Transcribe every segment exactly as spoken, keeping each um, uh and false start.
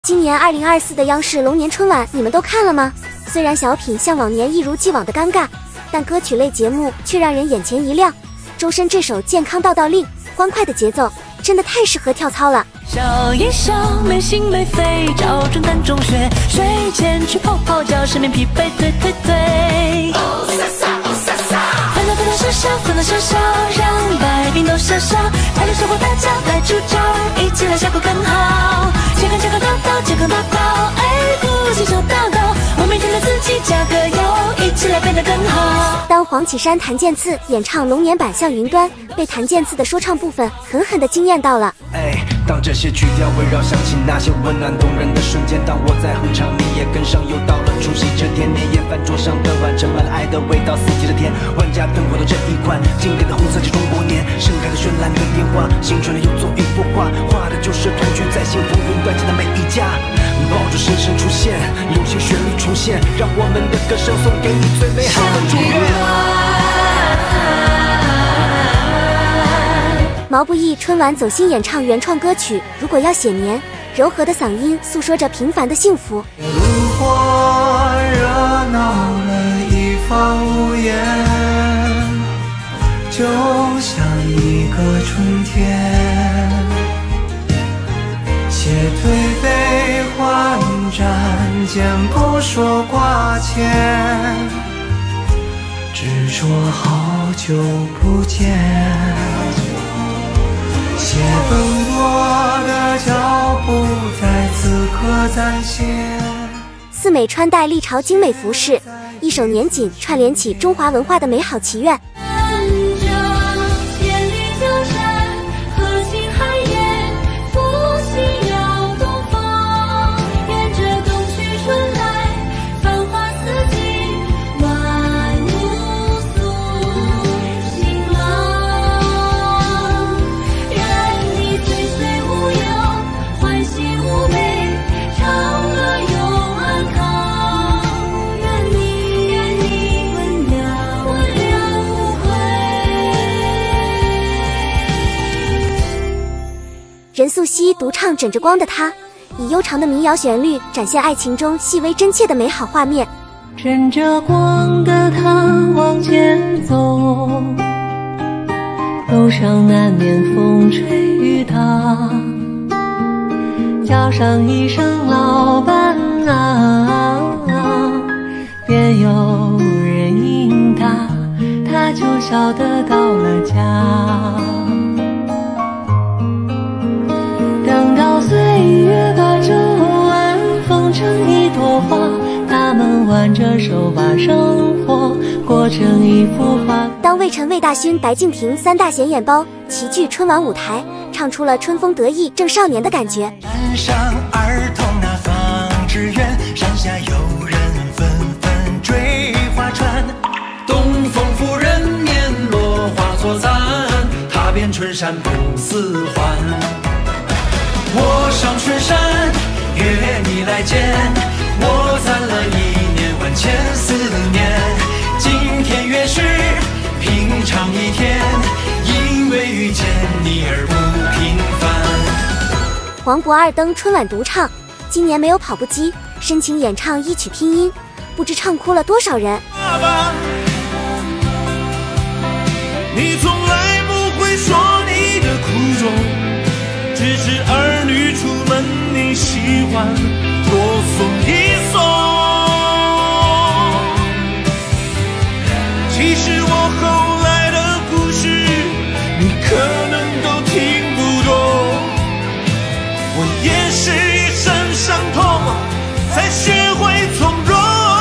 今年二零二四的央视龙年春晚，你们都看了吗？虽然小品像往年一如既往的尴尬，但歌曲类节目却让人眼前一亮。周深这首《健康道道令》，欢快的节奏真的太适合跳操了。 笑一笑，没心没肺，找准胆中穴，睡前去泡泡脚，失眠疲惫退退退。哦撒撒哦撒撒，烦恼烦恼笑笑，烦恼笑笑，让百病都消消。大家生活大家来出招，一起来效果更好。健康健康道道，健康道道，哎，呼吸小道道，我每天对自己加个油，一起来变得更好。 当黄绮珊、谭健次演唱龙年版《向云端》，被谭健次的说唱部分狠狠地惊艳到了。 哎，当这些曲调围绕，想起那些温暖动人的瞬间，当我在哼唱，你也跟上，又到了除夕这天，年夜饭桌上的碗盛满了爱的味道，四季的天，万家灯火的这一款，经典的红色系中国年，盛开的绚烂的烟花，新春的又做一幅画，画的就是团聚在幸福云端间的每一家，爆竹声声出现，流行旋律重现，让我们的歌声送给你最美好的祝愿。 毛不易春晚走心演唱原创歌曲《如果要写年》，柔和的嗓音诉说着平凡的幸福。 如果热闹了一方无言，就像一个春天，且推杯换盏间，不说挂牵，只说好久不见。且奔波的脚步在此刻暂歇。 四美穿戴历朝精美服饰，一首年锦串联起中华文化的美好祈愿。任素汐独唱《枕着光的他》，以悠长的民谣旋律展现爱情中细微真切的美好画面。 枕着光的他往前走，路上难免风吹雨打，叫上一声老伴啊，便有人应答，他就晓得到了家。等到岁月把皱纹缝成一朵花，他们挽着手把生活过成一幅画。 当魏晨、魏大勋、白敬亭三大显眼包齐聚春晚舞台，唱出了春风得意正少年的感觉。 山上儿童那放纸鸢，山下有人纷纷追花船。东风拂人面，落花错残，踏遍春山不似还。我上春山，约你来见，我攒了一年万千思念。今天原是平常一天，因为遇见你而不平凡。 黄渤二登春晚独唱，今年没有跑步机，深情演唱一曲拼音，不知唱哭了多少人。 爸爸，你从来不会说你的苦衷，只是儿女出门你喜欢多送一送。其实我后来的故事你可能都听不懂，我也是一身伤痛才学会从容。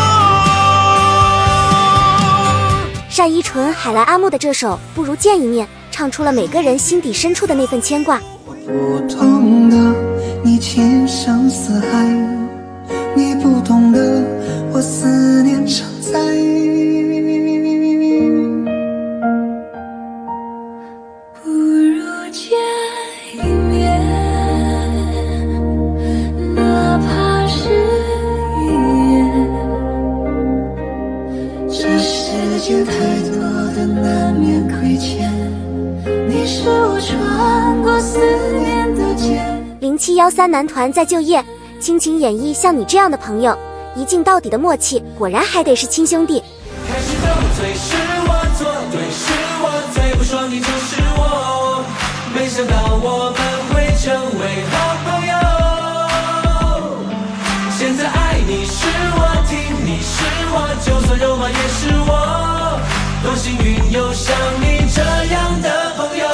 单依纯、海来阿木的这首《不如见一面》，唱出了每个人心底深处的那份牵挂。 不懂得你情深似海，你不懂得我思念常在。 不如见一面，哪怕是一眼。 这世间太多的难免亏欠，你是我穿过思念的剑。 零七一三男团在就业， 倾情演绎像你这样的朋友，一镜到底的默契，果然还得是亲兄弟。 开始斗嘴是我错，对是我最不爽，你就是我。没想到我们会成为好朋友。现在爱你是我，听你是我，就算肉麻也是我。多幸运有像你这样的朋友。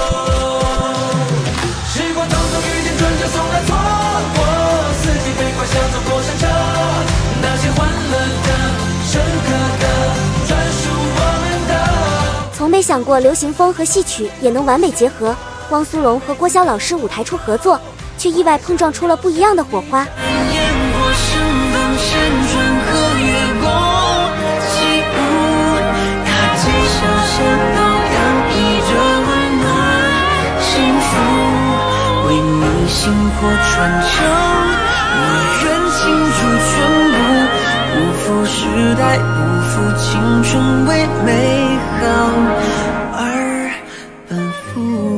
时光匆匆遇见春秋送来错过，四季飞快像走过山车，那些欢乐的、深刻的，专属我们的。 从没想过流行风和戏曲也能完美结合，汪苏泷和郭霄老师舞台处合作，却意外碰撞出了不一样的火花。 烟火盛放，山川和月光起舞，他肩上山道洋溢着温暖幸福，为你薪火传承，我愿倾注全部，不负时代，不负青春，为美好而奔赴。